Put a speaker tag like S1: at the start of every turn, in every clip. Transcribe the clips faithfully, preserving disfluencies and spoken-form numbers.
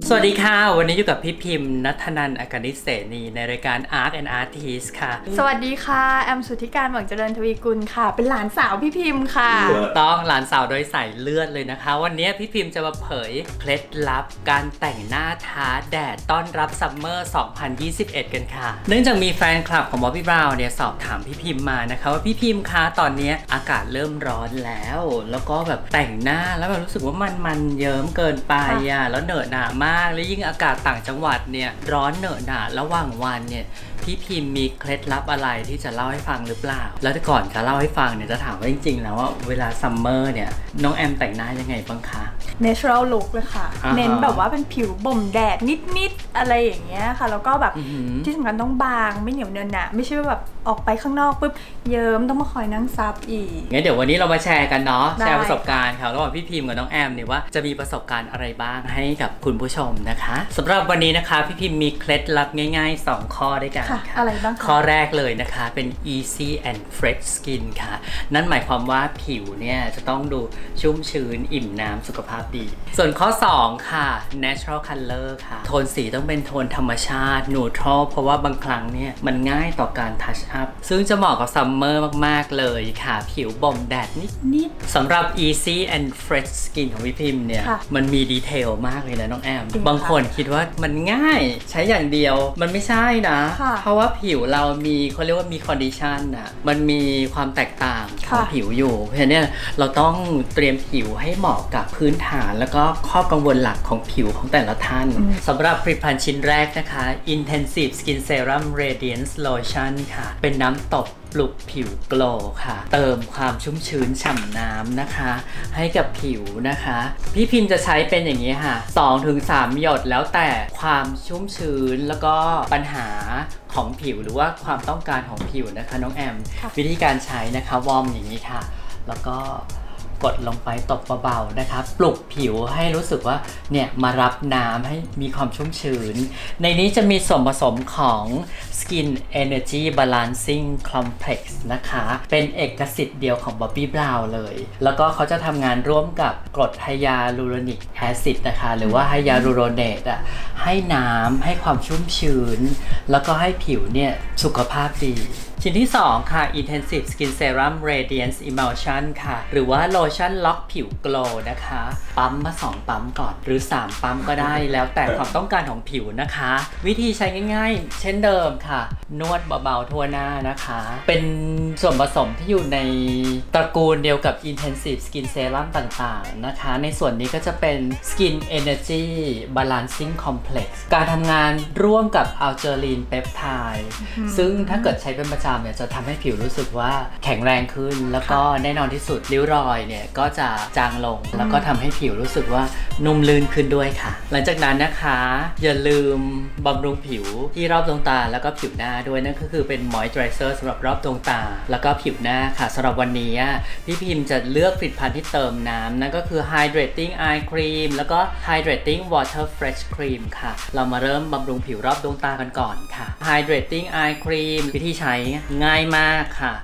S1: สวัสดีค่ะวันนี้อยู่กับพี่พิมพ์ณัฐนันท์ อากนิษฐ์เสนีในรายการ Art and Artist ค่ะ
S2: สวัสดีค่ะแอมสุทธิการหวังเจริญทวีกุลค่ะเป็นหลานสาวพี่พิมพ์ค่ะ
S1: ถูกต้องหลานสาวโดยสายเลือดเลยนะคะวันนี้พี่พิมพ์จะมาเผยเคล็ดลับการแต่งหน้าท้าแดดต้อนรับซัมเมอร์สองพันยี่สิบเอ็ดกันค่ะเนื่องจากมีแฟนคลับของบ๊อบบี้บราวน์เนี่ยสอบถามพี่พิมพ์มานะคะว่าพี่พิมพ์คะตอนนี้อากาศเริ่มร้อนแล้วแล้วก็แบบแต่งหน้าแล้วแบบรู้สึกว่ามันมันเยิ้มเกินไปอ่ะแล้วเหนอะหนามากแล้วยิ่งอากาศต่างจังหวัดเนี่ยร้อนเหนอะหนาระหว่างวันเนี่ยพี่พิมพ์มีเคล็ดลับอะไรที่จะเล่าให้ฟังหรือเปล่าแล้วก่อนจะเล่าให้ฟังเนี่ยจะถามว่าจริงๆแล้วว่าเวลาซัมเมอร์เนี่ยน้องแอมแต่งหน้ายังไงบ้างคะ
S2: natural look เลยค่ะ
S1: uh-huh.
S2: เน้นแบบว่าเป็นผิวบ่มแดดนิดๆอะไรอย่างเงี้ยค่ะแล้วก็แบบ
S1: uh-huh.
S2: ที่สำคัญต้องบางไม่เหนียวเนินหนะไม่ใช่แบบออกไปข้างนอกปุ๊บเยิ้มต้องมาคอยนั่งซับอีก
S1: งั้นเดี๋ยววันนี้เรามาแชร์กันเนาะแชร์ประสบการณ์ค่ะระหว่างพี่พิมพ์กับน้องแอมเนี่ยว่าจะมีประสบการณ์อะไรบ้างให้กับคุณผู้ชมนะคะสำหรับวันนี้นะคะพี่พิมพ์มีเคล็ดลับง่ายๆสองข้อด้วยกันค่ะ
S2: อะไรบ้าง
S1: ข้อแรกเลยนะคะเป็น easy and fresh skin ค่ะนั่นหมายความว่าผิวเนี่ยจะต้องดูชุ่มชื้นอิ่มน้ำสุขภาพดีส่วนข้อสองค่ะ natural color ค่ะโทนสีต้องเป็นโทนธรรมชาติ neutral เพราะว่าบางครั้งเนี่ยมันง่ายต่อการ touch up ซึ่งจะเหมาะกับซัมเมอร์มากๆเลยค่ะผิวบ่มแดดนิดๆสำหรับ easy and fresh skin ของพี่พิมพ์เนี่ยมันมีดีเทลมากเลยนะน้องแอมบางคนคิดว่ามันง่ายใช้อย่างเดียวมันไม่ใช่นะเพราะว่าผิวเรามีเขาเรียกว่ามี condition อ่ะมันมีความแตกต่างของผิวอยู่เพราะฉะนั้นเราต้องเตรียมผิวให้เหมาะกับพื้นฐานแล้วก็ข้อกังวลหลักของผิวของแต่ละท่านสำหรับผลิตภัณฑ์ชิ้นแรกนะคะ Intensive Skin Serum Radiance Lotion ค่ะเป็นน้ำตบปลุกผิวโกลว์ค่ะเติมความชุ่มชื้นฉ่ำน้ำนะคะให้กับผิวนะคะพี่พิมพ์จะใช้เป็นอย่างนี้ค่ะ สองถึงสาม หยดแล้วแต่ความชุ่มชื้นแล้วก็ปัญหาของผิวหรือว่าความต้องการของผิวนะคะน้องแอมวิธีการใช้นะคะวอร์มอย่างนี้ค่ะแล้วก็กดลงไปตบเบาๆนะคะปลุกผิวให้รู้สึกว่าเนี่ยมารับน้ำให้มีความชุ่มชื้นในนี้จะมีส่วนผสมของ Skin Energy Balancing Complex นะคะเป็นเอกสิทธิ์เดียวของ Bobbi Brown เลยแล้วก็เขาจะทำงานร่วมกับกรดไฮยาลูโรนิกแอซิดนะคะหรือว่าไฮยาลูโรเนตอ่ะให้น้ำให้ความชุ่มชื้นแล้วก็ให้ผิวเนี่ยสุขภาพดีชิ้นที่สองค่ะ Intensive Skin Serum Radiance Emulsion ค่ะหรือว่าโลชั่นล็อกผิวโกลว์นะคะปั๊มมาสองปั๊มก่อนหรือสามปั๊มก็ได้แล้วแต่ความต้องการของผิวนะคะวิธีใช้ง่ายๆเช่นเดิมค่ะนวดเบาๆทั่วหน้านะคะเป็นส่วนผสมที่อยู่ในตระกูลเดียวกับ Intensive Skin Serum ต่างๆนะคะในส่วนนี้ก็จะเป็น Skin Energy Balancing Complex การทำงานร่วมกับ Algaline Peptide ซึ่งถ้าเกิดใช้เป็นประจำเนี่ยจะทำให้ผิวรู้สึกว่าแข็งแรงขึ้นแล้วก็แน่นอนที่สุดริ้วรอยเนี่ยก็จะจางลงแล้วก็ทำให้ผิวรู้สึกว่านุ่มลื่นขึ้นด้วยค่ะหลังจากนั้นนะคะอย่าลืมบำรุงผิวที่รอบดวงตาแล้วก็ผิวหน้าด้วยนั่นก็คือเป็น moisturizer สำหรับรอบดวงตาแล้วก็ผิวหน้าค่ะสำหรับวันนี้พี่พิมพ์จะเลือกผลิตภัณฑ์ที่เติมน้ำนั่นก็คือ hydrating eye cream แล้วก็ hydrating water fresh cream ค่ะเรามาเริ่มบำรุงผิวรอบดวงตากันก่อนค่ะ hydrating eye cream วิธีใช้ง่ายมากค่ะ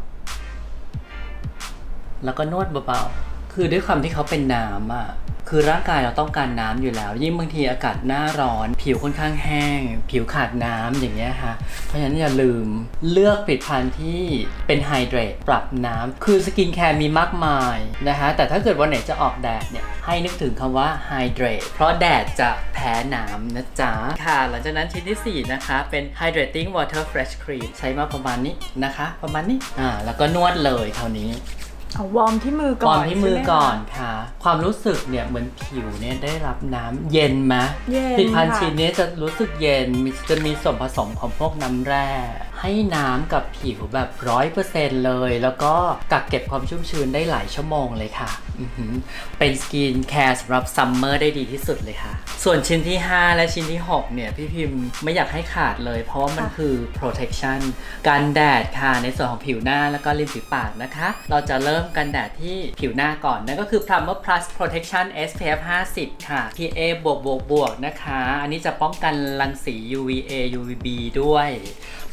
S1: แล้วก็นวดเบาๆคือด้วยความที่เขาเป็นน้ำอ่ะคือร่างกายเราต้องการน้ำอยู่แล้วยิ่งบางทีอากาศหน้าร้อนผิวค่อนข้างแห้งผิวขาดน้ำอย่างเงี้ยค่ะเพราะฉะนั้นอย่าลืมเลือกผลิตภัณฑ์ที่เป็นไฮเดรตปรับน้ำคือสกินแคร์มีมากมายนะคะแต่ถ้าเกิดวันไหนจะออกแดดเนี่ยให้นึกถึงคำว่าไฮเดรตเพราะแดดจะแพ้น้ำนะจ๊ะค่ะหลังจากนั้นชิ้นที่สี่นะคะเป็น hydrating water fresh cream ใช้มาประมาณนี้นะคะประมาณนี้อ่าแล้วก็นวดเลยคราวนี้
S2: เอาวอร์มที่มือก่อน
S1: วอร์มที่มือก่อนค่ะความรู้สึกเนี่ยเหมือนผิวเนี่ยได้รับน้ำเย็นไหมผลิตภัณฑ์ชิ้นนี้จะรู้สึกเย็นจะมีส่วนผสมของพวกน้ำแร่ให้น้ำกับผิวแบบ ร้อยเปอร์เซ็นต์ เลยแล้วก็กักเก็บความชุ่มชื้นได้หลายชั่วโมงเลยค่ะเป็นสกินแคร์สำหรับซัมเมอร์ได้ดีที่สุดเลยค่ะส่วนชิ้นที่ห้าและชิ้นที่หกเนี่ยพี่พิมพ์ไม่อยากให้ขาดเลยเพราะว่ามันคือ protection กันแดดค่ะในส่วนของผิวหน้าแล้วก็ริมฝีปากนะคะเราจะเริ่มกันแดดที่ผิวหน้าก่อนนั่นก็คือ Plumber Plus Protection เอส พี เอฟ ห้าสิบ ค่ะ พี เอ บวกบวกบวกนะคะอันนี้จะป้องกันรังสี ยู วี เอ ยู วี บี ด้วย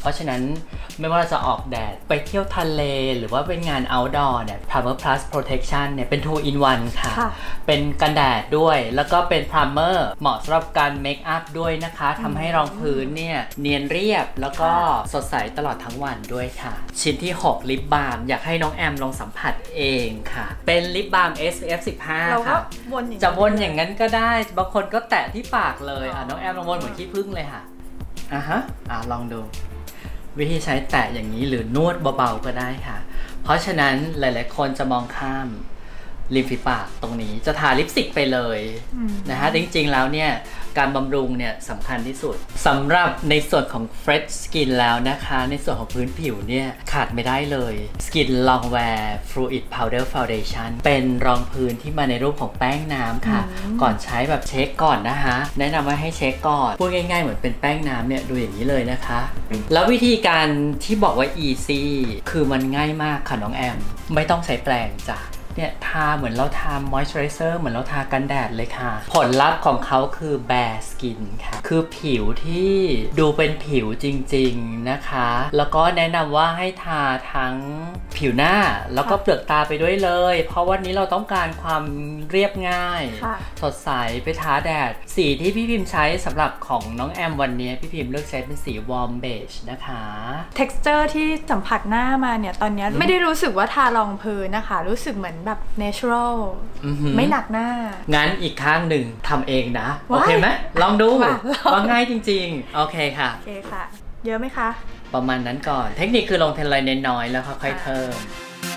S1: เพราะฉะนั้นไม่ว่าจะออกแดดไปเที่ยวทะเลหรือว่าเป็นงาน outdoor เนี่ย Primer Plus Protection เนี่ยเป็น two in one ค่ะเป็นกันแดดด้วยแล้วก็เป็น Primer เหมาะสำหรับการเมคอัพด้วยนะคะทำให้รองพื้นเนี่ยเนียนเรียบแล้วก็สดใสตลอดทั้งวันด้วยค่ะชิ้นที่หกลิปบาล์มอยากให้น้องแอมลองสัมผัสเองค่ะเป็นลิปบาล์ม เอส พี เอฟ สิบห้า ค่ะจะวนอย่างนั้นก็ได้บางคนก็แตะที่ปากเลยอ่ะน้องแอมลองวนเหมือนขี้ผึ้งเลยค่ะอ่ะฮะอ่ะลองดูวิธีใช้แตะอย่างนี้หรือนวดเบาๆก็ได้ค่ะเพราะฉะนั้นหลายๆคนจะมองข้ามริมฝีปากตรงนี้จะทาลิปสติกไปเลยนะฮะจริงๆแล้วเนี่ยการบำรุงเนี่ยสำคัญที่สุดสำหรับในส่วนของ Fresh Skin แล้วนะคะในส่วนของพื้นผิวเนี่ยขาดไม่ได้เลย Skin Longwear Fluid Powder Foundation เป็นรองพื้นที่มาในรูปของแป้งน้ำค่ะก่อนใช้แบบเช็คก่อนนะคะแนะนำว่าให้เช็คก่อนพูดง่ายๆเหมือนเป็นแป้งน้ำเนี่ยดูอย่างนี้เลยนะคะแล้ววิธีการที่บอกว่า easy คือมันง่ายมากค่ะน้องแอมไม่ต้องใช้แปรงจ้ะเนี่ยทาเหมือนเราทามอยส์เจอไรเซอร์เหมือนเราทากันแดดเลยค่ะผลลัพธ์ของเขาคือ bare skin ค่ะคือผิวที่ดูเป็นผิวจริงๆนะคะแล้วก็แนะนำว่าให้ทาทั้งผิวหน้าแล้วก็เปลือกตาไปด้วยเลยเพราะวันนี้เราต้องการความเรียบง่ายสดใสไปทาแดดสีที่พี่พิมพ์ใช้สำหรับของน้องแอมวันนี้พี่พิมพ์เลือกใช้เป็นสี warm beige นะคะ
S2: texture ที่สัมผัสหน้ามาเนี่ยตอนนี้ไม่ได้รู้สึกว่าทารองพื้นนะคะรู้สึกเหมือนแบบ natural ไม่หนักหน้า
S1: งั้นอีกข้างหนึ่งทำเองนะโอเคไหมลองดูว่าง่ายจริงๆโอเคค่ะ
S2: โอเคค่ะเยอะไหมคะ
S1: ประมาณนั้นก่อนเทคนิคคือลงเทเลนน้อยๆแล้วค่อยๆเพิ่ม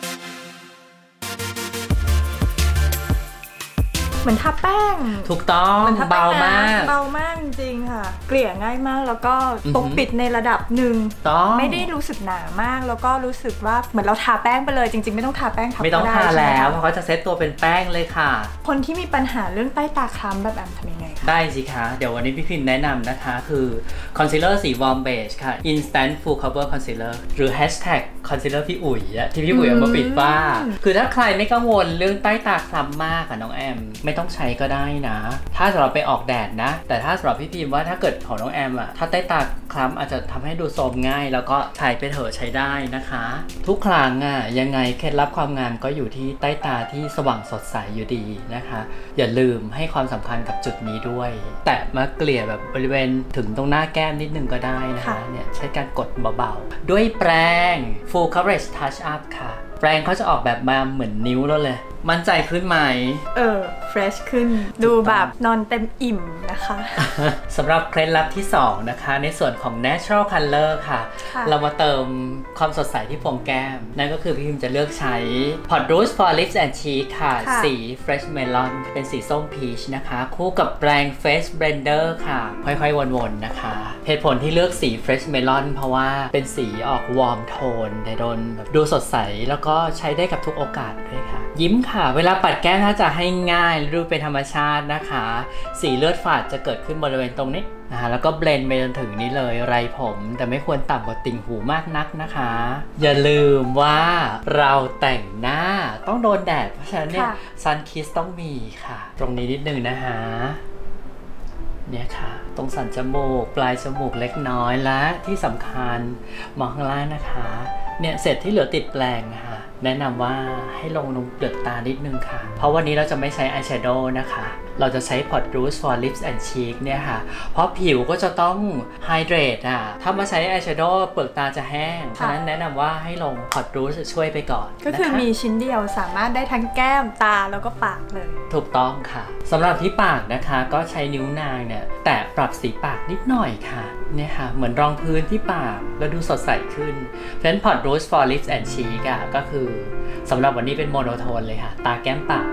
S2: เหมือนทาแป้ง
S1: ถูกต้องเบามาก
S2: เบามากจริงๆค่ะเกลี่ยง่ายมากแล้วก็ปกปิดในระดับหนึ่งไม่ได้รู้สึกหนามากแล้วก็รู้สึกว่าเหมือนเราทาแป้งไปเลยจริงๆไม่ต้องทาแป้งทับ
S1: ไม่ต้องทาแล้วเพราะเขาจะเซตตัวเป็นแป้งเลยค่ะ
S2: คนที่มีปัญหาเรื่องใต้ตาคล้ำแบบแอมทำยังไง
S1: ได้สิคะเดี๋ยววันนี้พี่พิมแนะนำนะคะคือคอนซีลเลอร์สี warm beige ค่ะ instant full cover concealer หรือ hashtag concealer พี่อุ๋ยที่พี่อุ๋ยเอามาปิดฝ้าคือถ้าใครไม่กังวลเรื่องใต้ตาคล้ำมากค่ะน้องแอมไม่ต้องใช้ก็ได้นะถ้าสำหรับไปออกแดดนะแต่ถ้าสำหรับพี่พิมว่าถ้าเกิดของน้องแอมอะถ้าใต้ตาคล้ำอาจจะทำให้ดูโทรมง่ายแล้วก็ใช้ไปเถอะใช้ได้นะคะทุกครั้งอะยังไงเคล็ดลับความงามก็อยู่ที่ใต้ตาที่สว่างสดใสอยู่ดีนะคะอย่าลืมให้ความสำคัญกับจุดนี้ด้วยแตะมาเกลี่ยแบบบริเวณถึงตรงหน้าแก้มนิดนึงก็ได้นะคะเนี่ยใช้การกดเบาๆด้วยแปรง full coverage touch up ค่ะแปรงเขาจะออกแบบมาเหมือนนิ้วเราเลยมั่นใจขึ้นไหม
S2: เออ fresh ขึ้นดูแบบนอนเต็มอิ่มนะคะ
S1: สำหรับเคล็ดลับที่สองนะคะในส่วนของ natural color ค่ะเรามาเติมความสดใสที่โพรงแก้มนั่นก็คือพี่พิมจะเลือกใช้ Pot Rouge for Lips and Cheek ค่ะสี fresh melon เป็นสีส้ม peach นะคะคู่กับแปรง face blender ค่ะค่อยๆวนๆนะคะเหตุผลที่เลือกสี fresh melon เพราะว่าเป็นสีออก warm tone แต่โดนดูสดใสแล้วก็ใช้ได้กับทุกโอกาสด้วยค่ะยิ้มค่ะเวลาปัดแก้มถ้าจะให้ง่ายดูเป็นธรรมชาตินะคะสีเลือดฝาดจะเกิดขึ้นบริเวณตรงนี้นะคะแล้วก็เบลนด์ไปจนถึงนี้เลยไรผมแต่ไม่ควรต่ำกว่าติ่งหูมากนักนะคะอย่าลืมว่าเราแต่งหน้าต้องโดนแดดเพราะฉะนั้นเนี่ยซันคิสต้องมีค่ะตรงนี้นิดนึงนะคะเนี่ยค่ะตรงสันจมูกปลายจมูกเล็กน้อยและที่สำคัญมองข้างล่างนะคะเนี่ยเสร็จที่เหลือติดแปรงค่ะแนะนำว่าให้ลงลงเปลือกตานิดนึงค่ะเพราะวันนี้เราจะไม่ใช้อายแชโดว์นะคะเราจะใช้ Pot Rouge for Lips and Cheek เนี่ยค่ะเพราะผิวก็จะต้องไฮเดรตอ่ะถ้ามาใช้อายแชโดว์เปลือกตาจะแห้งฉะนั้นแนะนำว่าให้ลง Pot Rouge ช่วยไปก่อน
S2: ก็คือมีชิ้นเดียวสามารถได้ทั้งแก้มตาแล้วก็ปากเลย
S1: ถูกต้องค่ะสำหรับที่ปากนะคะก็ใช้นิ้วนางเนี่ยแตะปรับสีปากนิดหน่อยค่ะเนี่ยค่ะเหมือนรองพื้นที่ปากแล้วดูสดใสขึ้นเพราะฉะนั้น Pot Rouge for Lips and Cheek อ่ะก็คือสำหรับวันนี้เป็นโมโนโทนเลยค่ะตาแก้มปาก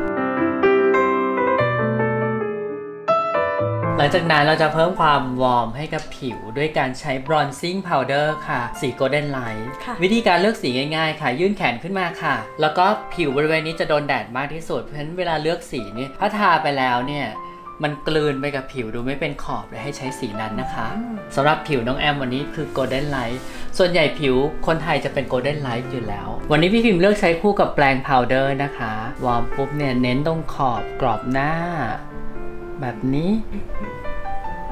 S1: หลังจากนั้นเราจะเพิ่มความวอร์มให้กับผิวด้วยการใช้ bronzing powder ค่ะสี golden light วิธีการเลือกสีง่ายๆค่ะยื่นแขนขึ้นมาค่ะแล้วก็ผิวบริเวณนี้จะโดนแดดมากที่สุดเพราะฉะนั้นเวลาเลือกสีนี่ถ้าทาไปแล้วเนี่ยมันกลืนไปกับผิวดูไม่เป็นขอบเลยให้ใช้สีนั้นนะคะสำหรับผิวน้องแอมวันนี้คือ golden light ส่วนใหญ่ผิวคนไทยจะเป็น golden light อยู่แล้ววันนี้พี่พิมพ์เลือกใช้คู่กับแปรง powder นะคะวอร์มปุ๊บเนี่ยเน้นตรงขอบกรอบหน้าแบบนี้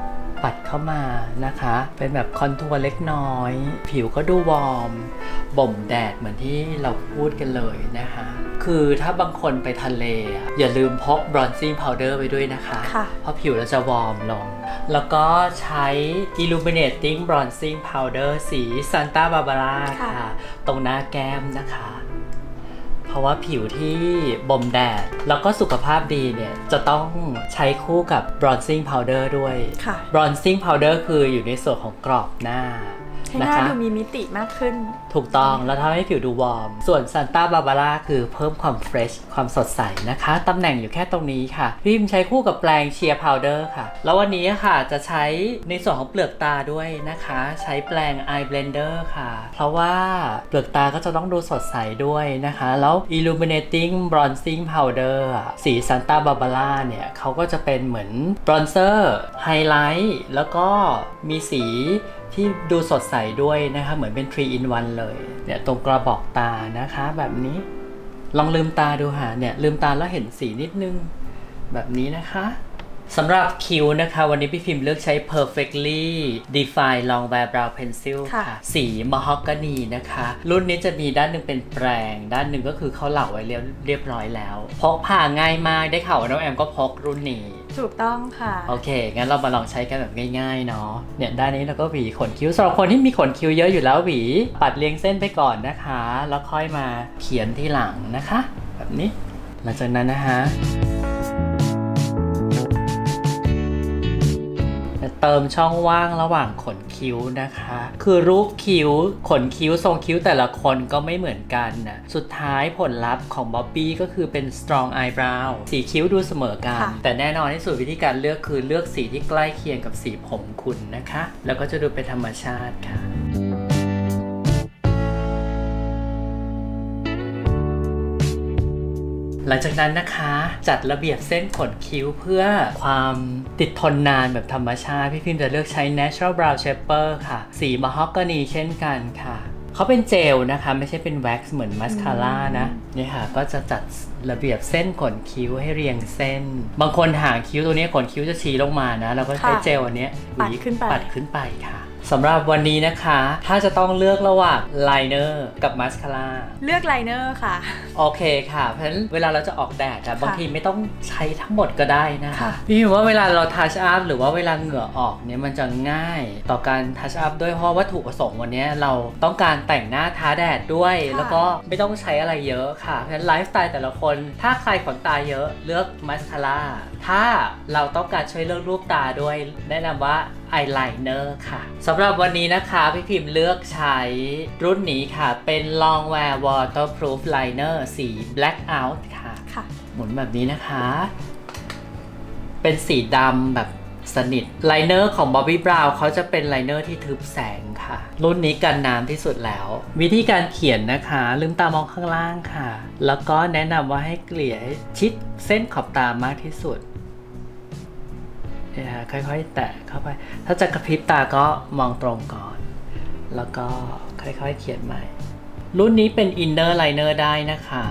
S1: ปัดเข้ามานะคะเป็นแบบคอนทัวร์เล็กน้อยผิวก็ดูวอร์มบ่มแดดเหมือนที่เราพูดกันเลยนะคะคือถ้าบางคนไปทะเลอย่าลืมพก bronzing powder ไปด้วยนะคะเพราะผิวเราจะวอร์มลงแล้วก็ใช้ illuminating bronzing powder สี Santa Barbara ค่ะตรงหน้าแก้มนะคะเพราะว่าผิวที่บ่มแดดแล้วก็สุขภาพดีเนี่ยจะต้องใช้คู่กับ bronzing powder ด้วย bronzing powder คืออยู่ในส่วนของกรอบหน้า
S2: ให้หน้าดูมีมิติมากขึ้น
S1: ถูกต้องแล้วทำให้ผิวดูวอร์มส่วน Santa Barbara คือเพิ่มความเฟรชความสดใสนะคะตำแหน่งอยู่แค่ตรงนี้ค่ะพี่พิมใช้คู่กับแปรงเชียร์พาวเดอร์ค่ะแล้ววันนี้ค่ะจะใช้ในส่วนของเปลือกตาด้วยนะคะใช้แปรง Eye Blender ค่ะเพราะว่าเปลือกตาก็จะต้องดูสดใสด้วยนะคะแล้ว Illuminating Bronzing Powder สี Santa Barbara เนี่ยเขาก็จะเป็นเหมือนบรอนเซอร์ไฮไลท์แล้วก็มีสีที่ดูสดใสด้วยนะคะเหมือนเป็นทรี อิน วัน เลยเนี่ยตรงกระบอกตานะคะแบบนี้ลองลืมตาดูค่ะเนี่ยลืมตาแล้วเห็นสีนิดนึงแบบนี้นะคะสำหรับคิ้วนะคะวันนี้พี่พิมพ์เลือกใช้ perfectly define long wear brow pencil ค่ะสี mahogany นะคะรุ่นนี้จะมีด้านหนึ่งเป็นแปรงด้านหนึ่งก็คือเขาเหลาไว้เรียบเรียบร้อยแล้วพกพาง่ายมากได้ข่าวว่าน้องแอมก็พกรุ่นนี้
S2: ถูกต้องค่ะ
S1: โอเคงั้นเรามาลองใช้กันแบบง่ายๆเนาะเนี่ยด้านนี้เราก็หวีขนคิ้วสำหรับคนที่มีขนคิ้วเยอะอยู่แล้วหวีปัดเรียงเส้นไปก่อนนะคะแล้วค่อยมาเขียนที่หลังนะคะแบบนี้หลังจากนั้นนะคะเติมช่องว่างระหว่างขนคิ้วนะคะคือรูปคิ้วขนคิ้วทรงคิ้วแต่ละคนก็ไม่เหมือนกันนะสุดท้ายผลลัพธ์ของบ๊อบบี้ก็คือเป็น strong eyebrow สีคิ้วดูเสมอกันแต่แน่นอนที่สุดวิธีการเลือกคือเลือกสีที่ใกล้เคียงกับสีผมคุณนะคะแล้วก็จะดูเป็นธรรมชาติค่ะหลังจากนั้นนะคะจัดระเบียบเส้นขนคิ้วเพื่อความติดทนนานแบบธรรมชาติพี่พิมจะเลือกใช้ Natural Brow Shaper ค่ะสี Mahogany เช่นกันค่ะเขาเป็นเจลนะคะไม่ใช่เป็นแว็กซ์เหมือนมัสคาร่านะนี่ค่ะก็จะจัดระเบียบเส้นขนคิ้วให้เรียงเส้นบางคนหางคิ้วตัวนี้ขนคิ้วจะชี้ลงมานะเราก็ใช้เจลอันนี้
S2: ปัดขึ้นไป
S1: ปัดขึ้นไปค่ะสำหรับวันนี้นะคะถ้าจะต้องเลือกระหว่างไลเนอร์กับมัสคาร่า
S2: เลือกไลเนอร์ค่ะ
S1: โอเคค่ะเพราะฉะนั้นเวลาเราจะออกแดดบางทีไม่ต้องใช้ทั้งหมดก็ได้นะคะพี่พิมว่าเวลาเราทัชอัพหรือว่าเวลาเหงื่อออกเนี่ยมันจะง่ายต่อการทัชอัพด้วยเพราะวัตถุประสงค์วันนี้เราต้องการแต่งหน้าทาแดดด้วยแล้วก็ไม่ต้องใช้อะไรเยอะค่ะเพราะฉะนั้นไลฟ์สไตล์แต่ละคนถ้าใครขนตาเยอะเลือกมัสคาร่าถ้าเราต้องการช่วยเลือกรูปตาด้วยแนะนำว่าอายไลเนอร์ค่ะสำหรับวันนี้นะคะพี่พิมพ์เลือกใช้รุ่นนี้ค่ะเป็น Long Wear Waterproof Liner สี Blackout ค่ะค่ะหมุนแบบนี้นะคะเป็นสีดำแบบสนิทไลเนอร์ของ Bobbi Brown เขาจะเป็นไลเนอร์ที่ทึบแสงค่ะรุ่นนี้กันน้ำที่สุดแล้ววิธีการเขียนนะคะลืมตามองข้างล่างค่ะแล้วก็แนะนำว่าให้เกลี่ยชิดเส้นขอบตามากที่สุดเนี่ยค่อยๆแตะเข้าไปถ้าจะกระพริบตาก็มองตรงก่อนแล้วก็ค่อยๆเขียนใหม่รุ่นนี้เป็น Inner Liner ได้นะคะ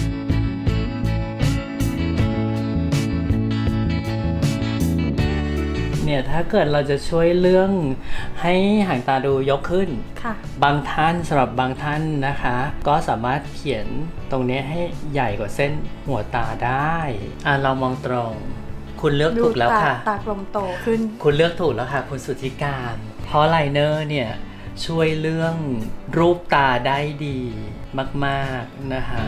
S1: เนี่ยถ้าเกิดเราจะช่วยเรื่องให้หางตาดูยกขึ้นบางท่านสำหรับบางท่านนะคะก็สามารถเขียนตรงนี้ให้ใหญ่กว่าเส้นหัวตาได้อ่ะเรามองตรงคุณเลือกถูกแล้วค่ะ
S2: ตากลมโตขึ้น
S1: คุณเลือกถูกแล้วค่ะคุณสุทธิการเพราะไลเนอร์เนี่ยช่วยเรื่องรูปตาได้ดีมากๆนะคะ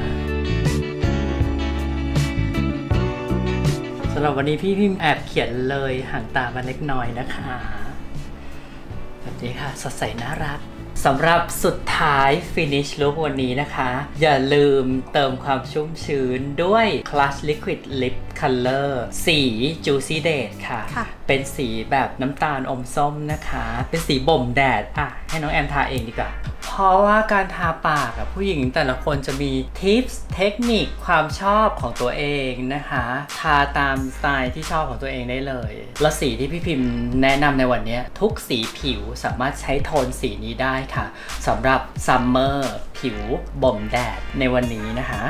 S1: สำหรับวันนี้พี่พิมพ์แอบเขียนเลยหางตามาเล็กน้อยนะคะแบบนี้ค่ะสดใสน่ารักสำหรับสุดท้าย Finish Look วันนี้นะคะอย่าลืมเติมความชุ่มชื้นด้วย Clutch Liquid Lip Color สี Juicy Date ค่ะเป็นสีแบบน้ำตาลอมส้มนะคะเป็นสีบ่มแดดอ่ะให้น้องแอมทาเองดีกว่าเพราะว่าการทาปากผู้หญิงแต่ละคนจะมีทิปส์เทคนิคความชอบของตัวเองนะคะทาตามสไตล์ที่ชอบของตัวเองได้เลยแล้วสีที่พี่พิมพ์แนะนำในวันนี้ทุกสีผิวสามารถใช้โทนสีนี้ได้ค่ะสำหรับซัมเมอร์ผิวบ่มแดดในวันนี้นะคะ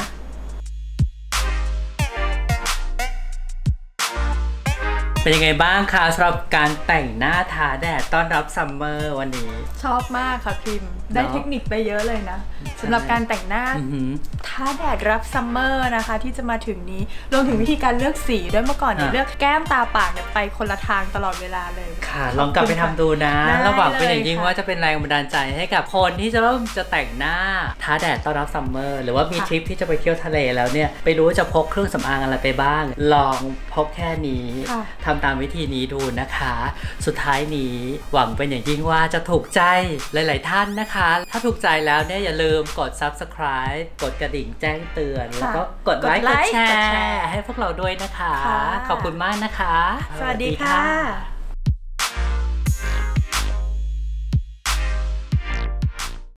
S1: เป็นยังไงบ้างคะสำหรับการแต่งหน้าทาแดดต้อนรับซัมเมอร์วันนี้
S2: ชอบมากค่ะพิมพ์ได้เทคนิคไปเยอะเลยนะสำหรับการแต่งหน้าทาแดดรับซัมเมอร์นะคะที่จะมาถึงนี้รวมถึงวิธีการเลือกสีด้วยเมื่อก่อนเนี่ยเลือกแก้มตาปากเนี่ยไปคนละทางตลอดเวลาเลย
S1: ค่ะลองกลับไปทำดูนะระหว่างเป็นอย่างยิ่งว่าจะเป็นแรงบันดาลใจให้กับคนที่จะเริ่มจะแต่งหน้าทาแดดต้อนรับซัมเมอร์หรือว่ามีทริปที่จะไปเที่ยวทะเลแล้วเนี่ยไปรู้จะพกเครื่องสำอางอะไรไปบ้างลองพกแค่นี้ทำตามวิธีนี้ดูนะคะสุดท้ายนี้หวังเป็นอย่างยิ่งว่าจะถูกใจหลายๆท่านนะคะถ้าถูกใจแล้วเนี่ยอย่าลืมกด ซับสไครบ์ กดกระดิ่งแจ้งเตือนแล้วก็กดไลค์กดแชร์ให้พวกเราด้วยนะคะขอบคุณมากนะคะ
S2: สวัสดีค่ะ